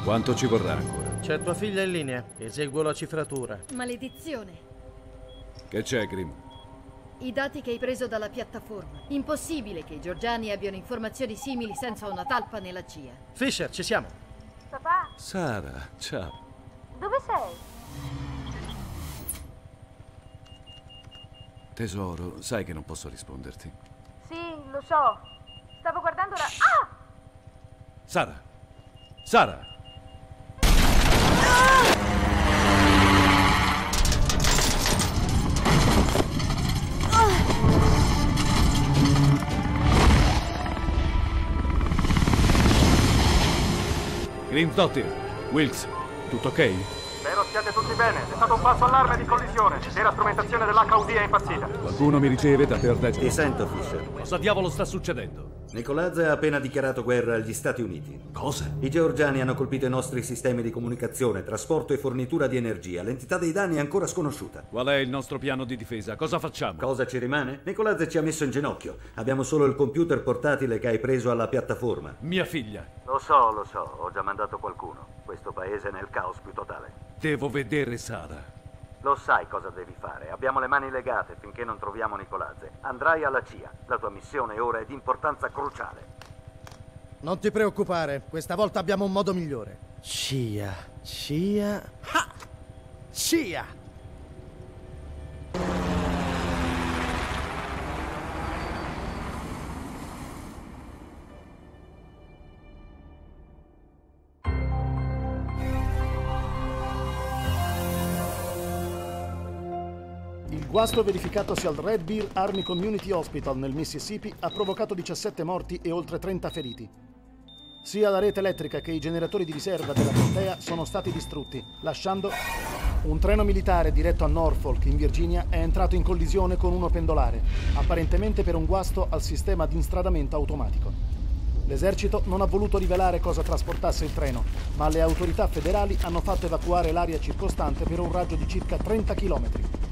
Quanto ci vorrà ancora? C'è tua figlia in linea. Eseguo la cifratura. Maledizione. Che c'è, Grim? I dati che hai preso dalla piattaforma. Impossibile che i georgiani abbiano informazioni simili senza una talpa nella CIA. Fisher, ci siamo. Papà, Sara, ciao. dove sei? Tesoro, sai che non posso risponderti. Sì, lo so. Stavo guardando la... Ah! Sara! Sara! Grimsdottir, Wilkes, tutto ok? Spero stiate tutti bene. C'è stato un falso allarme di collisione. L'intera strumentazione dell'HUD è impazzita. Qualcuno mi riceve da per Ti sento, Fisher. Cosa diavolo sta succedendo? Nicolazze ha appena dichiarato guerra agli Stati Uniti. Cosa? I georgiani hanno colpito i nostri sistemi di comunicazione, trasporto e fornitura di energia. L'entità dei danni è ancora sconosciuta. Qual è il nostro piano di difesa? Cosa facciamo? Cosa ci rimane? Nicolazze ci ha messo in ginocchio. Abbiamo solo il computer portatile che hai preso alla piattaforma. Mia figlia. Lo so. Ho già mandato qualcuno. Questo paese è nel caos più totale. Devo vedere Sara. Lo sai cosa devi fare. Abbiamo le mani legate finché non troviamo Nicolazze. Andrai alla CIA. La tua missione ora è di importanza cruciale. Non ti preoccupare, questa volta abbiamo un modo migliore. CIA. Ha! CIA! Il guasto verificatosi al Red Bear Army Community Hospital nel Mississippi ha provocato 17 morti e oltre 30 feriti. Sia la rete elettrica che i generatori di riserva della contea sono stati distrutti, lasciando un treno militare diretto a Norfolk, in Virginia, è entrato in collisione con uno pendolare, apparentemente per un guasto al sistema di instradamento automatico. L'esercito non ha voluto rivelare cosa trasportasse il treno, ma le autorità federali hanno fatto evacuare l'area circostante per un raggio di circa 30 km.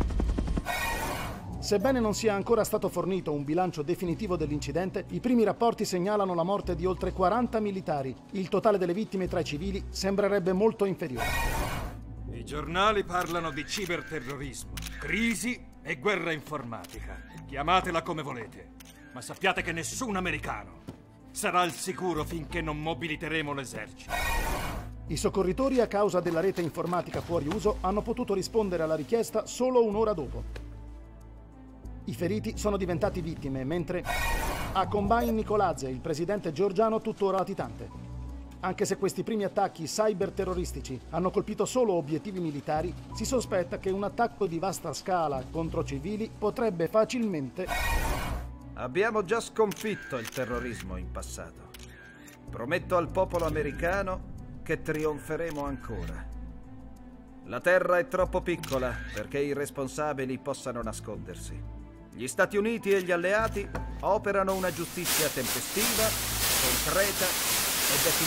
Sebbene non sia ancora stato fornito un bilancio definitivo dell'incidente, i primi rapporti segnalano la morte di oltre 40 militari. Il totale delle vittime tra i civili sembrerebbe molto inferiore. I giornali parlano di ciberterrorismo, crisi e guerra informatica. Chiamatela come volete, ma sappiate che nessun americano sarà al sicuro finché non mobiliteremo l'esercito. I soccorritori, a causa della rete informatica fuori uso, hanno potuto rispondere alla richiesta solo un'ora dopo. I feriti sono diventati vittime, mentre a Combine Nicolazze, il presidente georgiano tuttora latitante. Anche se questi primi attacchi cyberterroristici hanno colpito solo obiettivi militari, si sospetta che un attacco di vasta scala contro civili potrebbe facilmente... Abbiamo già sconfitto il terrorismo in passato. Prometto al popolo americano che trionferemo ancora. La terra è troppo piccola perché i responsabili possano nascondersi. Gli Stati Uniti e gli alleati operano una giustizia tempestiva, concreta e definitiva.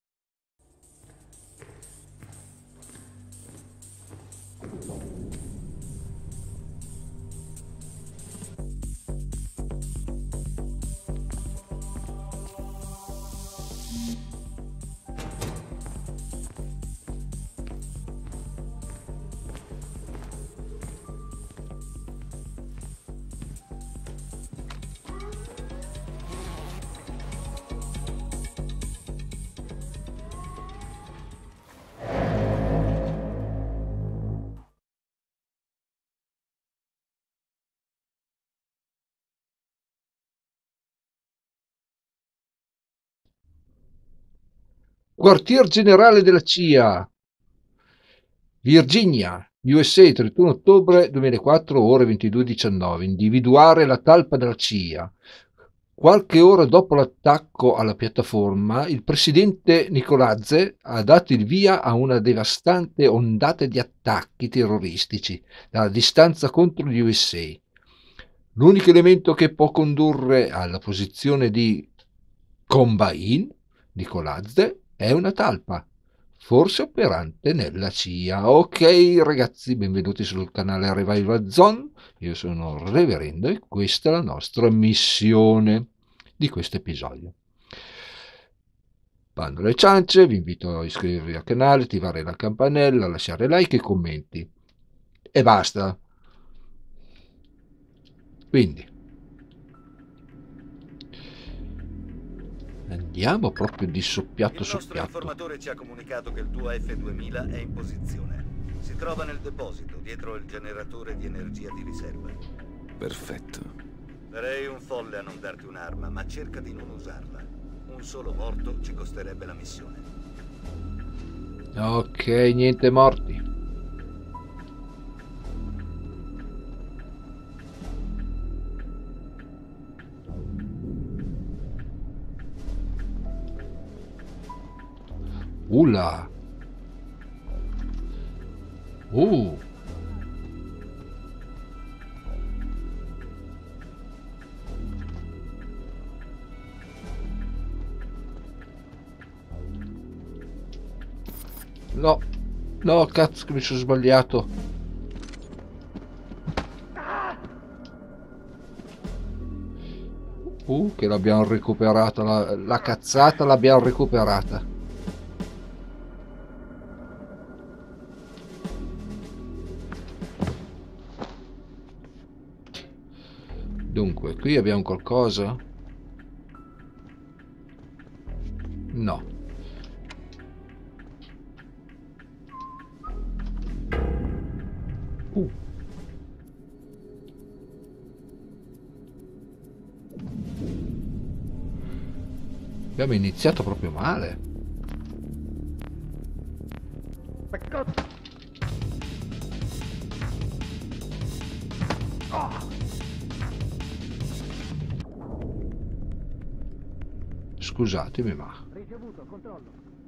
Quartier generale della CIA, Virginia, USA, 31 ottobre 2004, ore 22:19. Individuare la talpa della CIA. Qualche ora dopo l'attacco alla piattaforma, il presidente Nicolazze ha dato il via a una devastante ondata di attacchi terroristici dalla distanza contro gli USA. L'unico elemento che può condurre alla posizione di Combine Nicolazze è una talpa, forse operante nella CIA. Ok ragazzi, benvenuti sul canale Revival Zone, io sono Reverendo e questa è la nostra missione di questo episodio. Bando alle ciance, vi invito a iscrivervi al canale, attivare la campanella, lasciare like e commenti. E basta. Quindi andiamo proprio di soppiatto Il su nostro piatto. informatore ci ha comunicato che il tuo F2000 è in posizione. Si trova nel deposito, dietro il generatore di energia di riserva. Perfetto. Sarei un folle a non darti un'arma, ma cerca di non usarla. Un solo morto ci costerebbe la missione. Ok, niente morti. Ula. No, no, cazzo che mi sono sbagliato. Che l'abbiamo recuperata, la cazzata l'abbiamo recuperata. Dunque, qui abbiamo qualcosa? No. Abbiamo iniziato proprio male. Scusatemi, ma Ricevuto, controllo.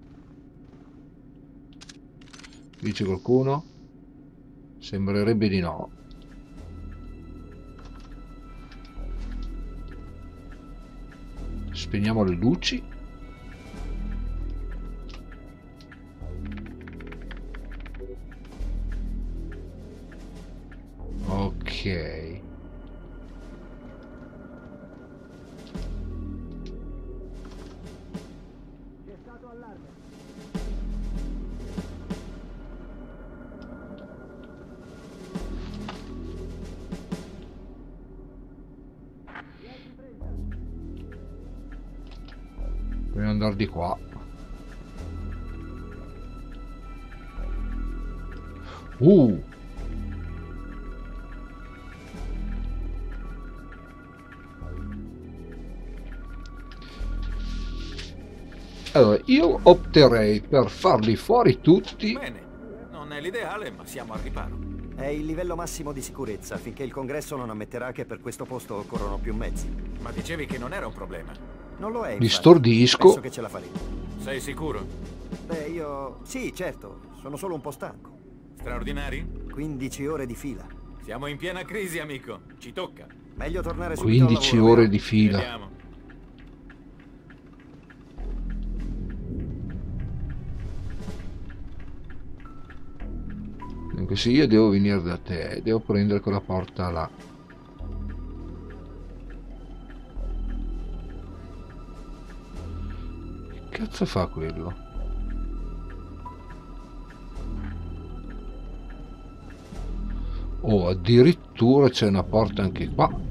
dice qualcuno? Sembrerebbe di no. Spegniamo le luci. Ok. Dobbiamo andare di qua. Allora, io opterei per farli fuori tutti. Bene, non è l'ideale, ma siamo al riparo. È il livello massimo di sicurezza, finché il congresso non ammetterà che per questo posto occorrono più mezzi. Ma dicevi che non era un problema. Non lo è, Li infatti. stordisco. Penso che ce la faremo. Sei sicuro? Beh, io... Sì, certo, sono solo un po' stanco. Straordinari? 15 ore di fila. Siamo in piena crisi, amico. Ci tocca. Meglio tornare subito al 15 lavoro, ore vero? di fila. Vediamo. Anche se io devo venire da te, devo prendere quella porta là. Che cazzo fa quello? Oh, addirittura c'è una porta anche qua.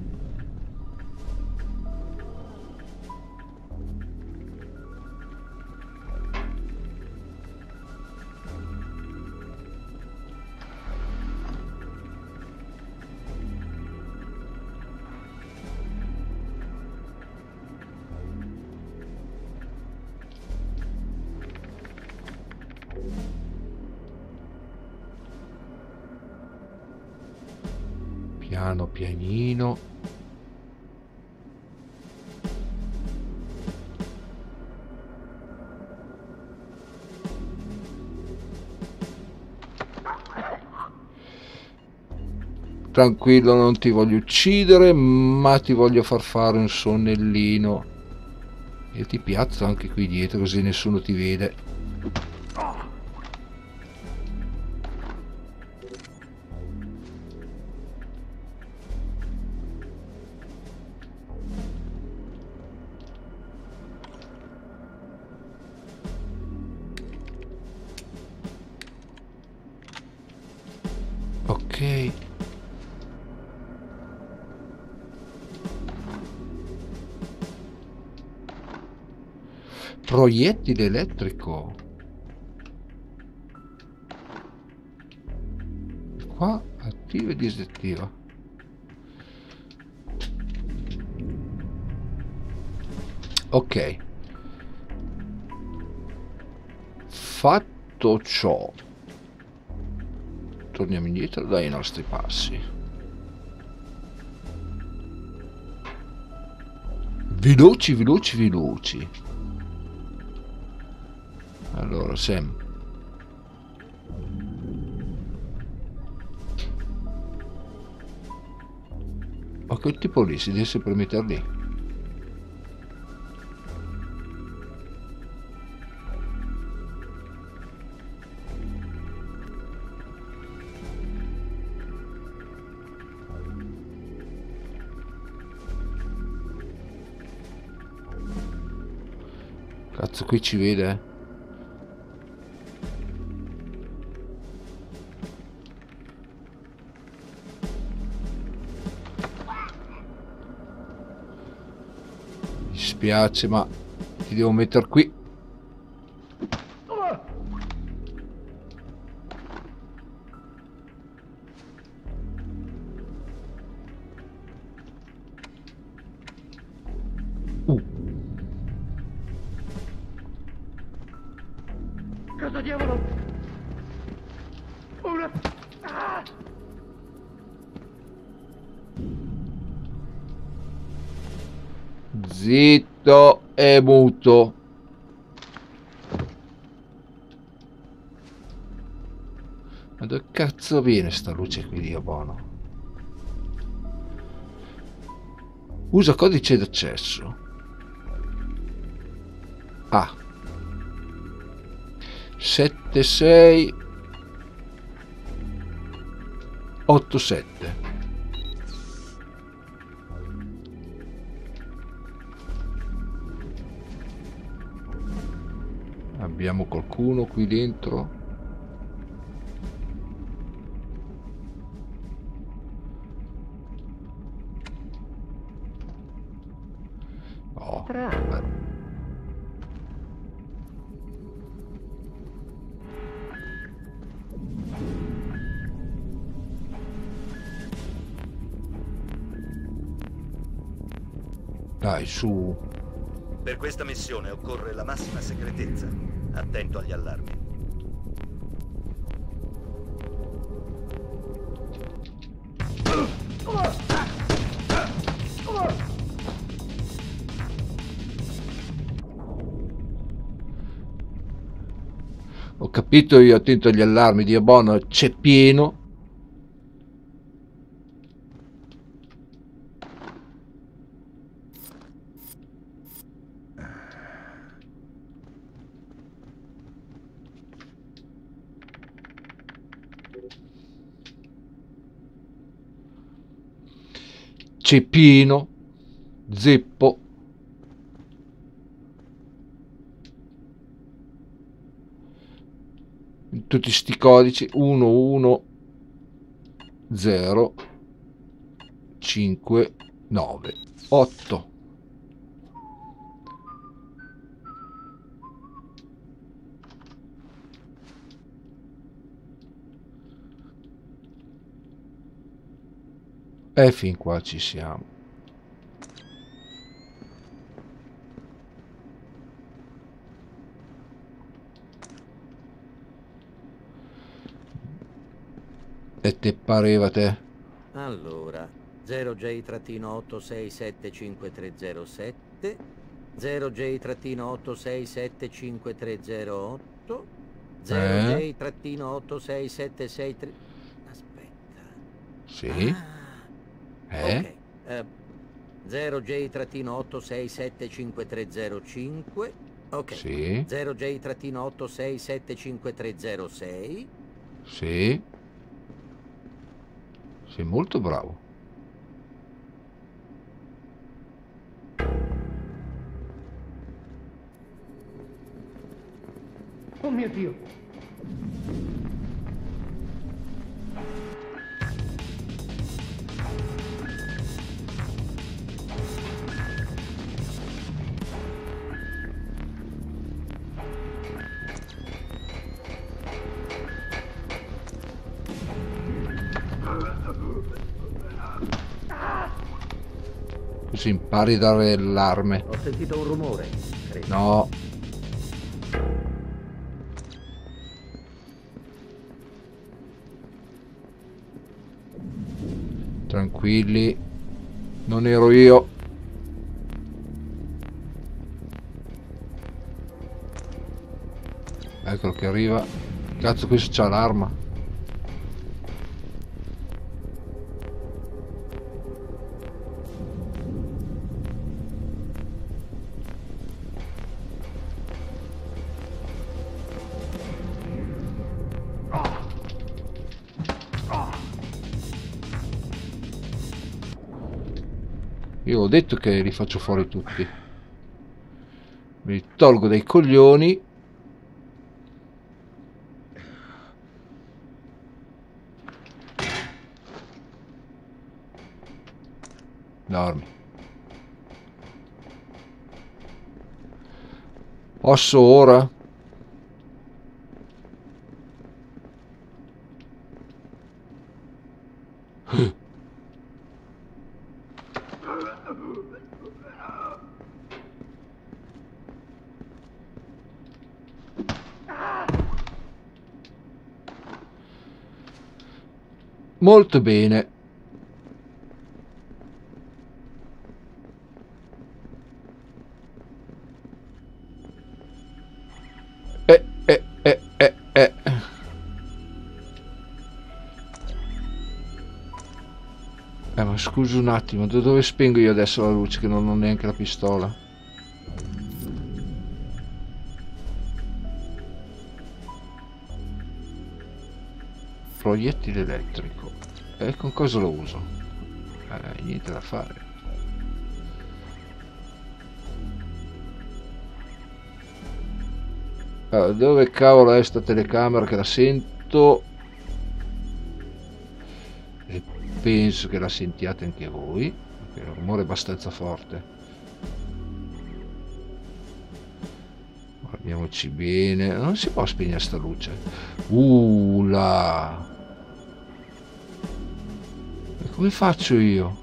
Piano pianino. Tranquillo, non ti voglio uccidere, ma ti voglio far fare un sonnellino. E ti piazzo anche qui dietro così nessuno ti vede. Ok. Proiettile elettrico. Qua attiva e disattiva. Ok. Fatto ciò, torniamo indietro dai nostri passi. Veloci, veloci, veloci. Allora, Sam. Ma quel tipo lì si deve sempre mettere lì. Cazzo, qui ci vede, eh? Mi spiace, ma ti devo mettere qui. Cosa diavolo? Una... Ah! Zitto e muto. Ma dove cazzo viene sta luce qui di Abono? Usa codice d'accesso. Ah. 76 87. Abbiamo qualcuno qui dentro? Oh, beh. Dai, su. Per questa missione occorre la massima segretezza. Attento agli allarmi. Ho capito, io attento agli allarmi di Abono, c'è pieno. C'è pieno, zeppo. Tutti sti codici 1 1 0 5 9 8. E fin qua ci siamo. E te pareva te? Allora, 0J-8675307, 0J-8675308, 0J-86763... Aspetta. Sì. Ok. 0J-8675305, ok. Sì. 0J-8675306. Sì. Sei molto bravo. Oh mio Dio! Si impari a dare l'allarme. Ho sentito un rumore, credo. No. Tranquilli. Non ero io. Eccolo che arriva. Cazzo, questo c'ha l'arma. Io ho detto che li faccio fuori tutti. Me li tolgo dai coglioni. Dormi. Posso ora? Molto bene. Ma scusi un attimo, da dove spengo io adesso la luce che non ho neanche la pistola? Proiettile elettrico. E con cosa lo uso? Niente da fare. Allora, dove cavolo è sta telecamera che la sento? E penso che la sentiate anche voi, perché il rumore è abbastanza forte. Guardiamoci bene. Non si può spegnere sta luce. Là. E come faccio io?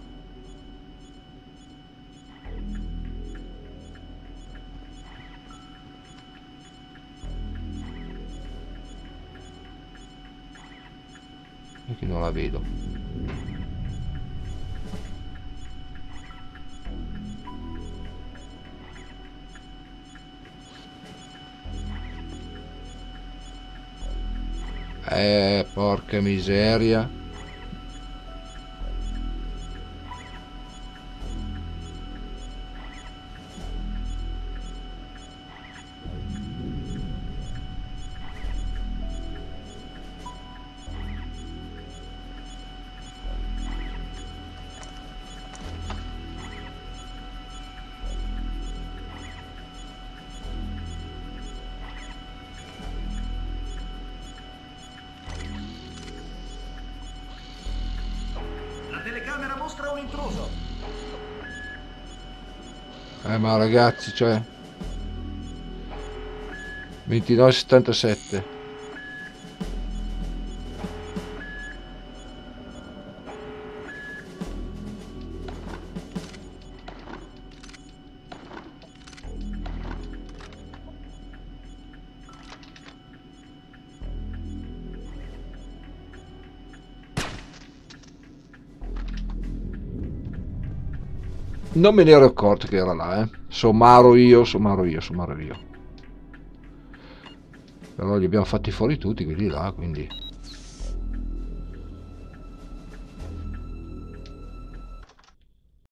Perché non la vedo. Porca miseria. Mostra un intruso. Ma ragazzi, cioè 29,77. Non me ne ero accorto che era là, sommaro io. Però li abbiamo fatti fuori tutti quelli là, quindi